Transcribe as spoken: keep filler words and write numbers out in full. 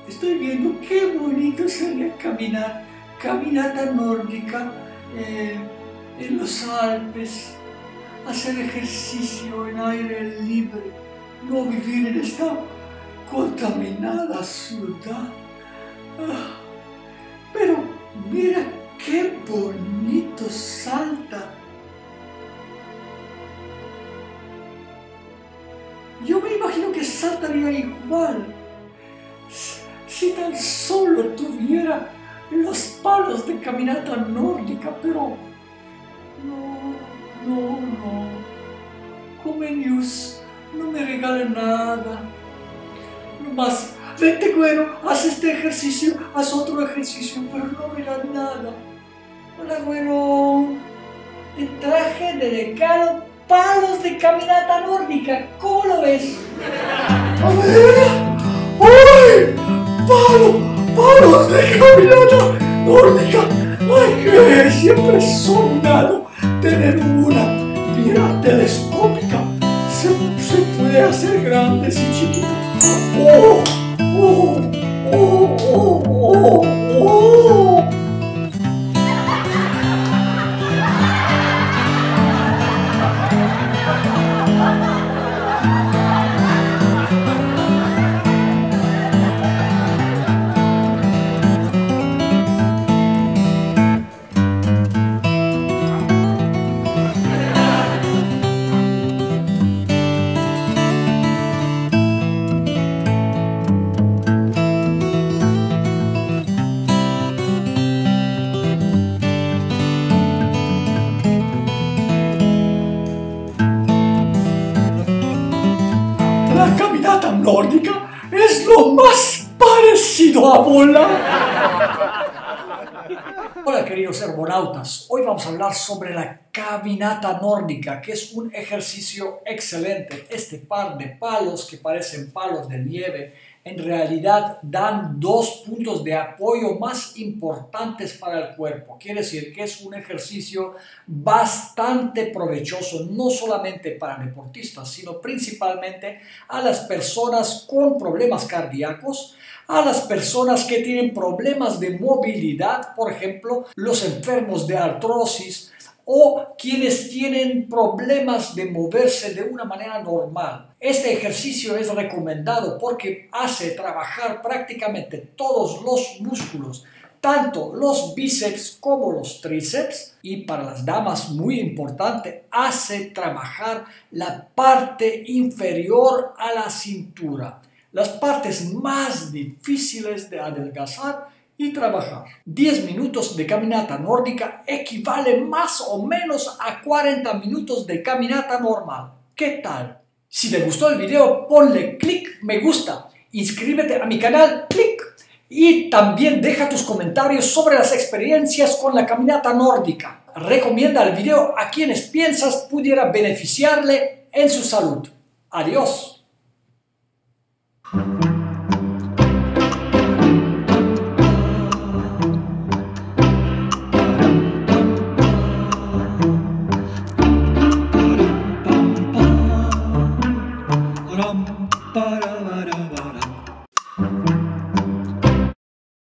estoy viendo qué bonito sería caminar, caminata nórdica eh, en los Alpes, hacer ejercicio en aire libre, no vivir en esta contaminada ciudad. Ah, pero mira qué bonito Salta. Yo me imagino que saltaría igual si tan solo tuviera los palos de caminata nórdica, pero no, no, no. Comenius no me regala nada. Nomás, vente güero, haz este ejercicio, haz otro ejercicio, pero no me da nada. Hola güero, te traje de regalo palos de caminata nórdica, ¿cómo lo ves? A ver, ¡ay! ¡Palo! ¡Palos de caminata nórdica! ¡Ay, que siempre he soñado tener una! Mira, telescópica, se, se puede hacer grandes y chiquitas. ¡Oh! ¡Oh! ¡Oh! ¡Oh! ¡Oh! ¡Oh! La caminata nórdica es lo más parecido a volar. Hola queridos herbonautas, hoy vamos a hablar sobre la caminata nórdica, que es un ejercicio excelente. Este par de palos que parecen palos de nieve en realidad dan dos puntos de apoyo más importantes para el cuerpo. Quiere decir que es un ejercicio bastante provechoso, no solamente para deportistas, sino principalmente a las personas con problemas cardíacos, a las personas que tienen problemas de movilidad, por ejemplo, los enfermos de artrosis, o quienes tienen problemas de moverse de una manera normal. Este ejercicio es recomendado porque hace trabajar prácticamente todos los músculos, tanto los bíceps como los tríceps, y para las damas, muy importante, hace trabajar la parte inferior a la cintura, las partes más difíciles de adelgazar y trabajar. diez minutos de caminata nórdica equivale más o menos a cuarenta minutos de caminata normal. ¿Qué tal? Si te gustó el video, ponle clic me gusta, inscríbete a mi canal, clic, y también deja tus comentarios sobre las experiencias con la caminata nórdica. Recomienda el video a quienes piensas pudiera beneficiarle en su salud. Adiós.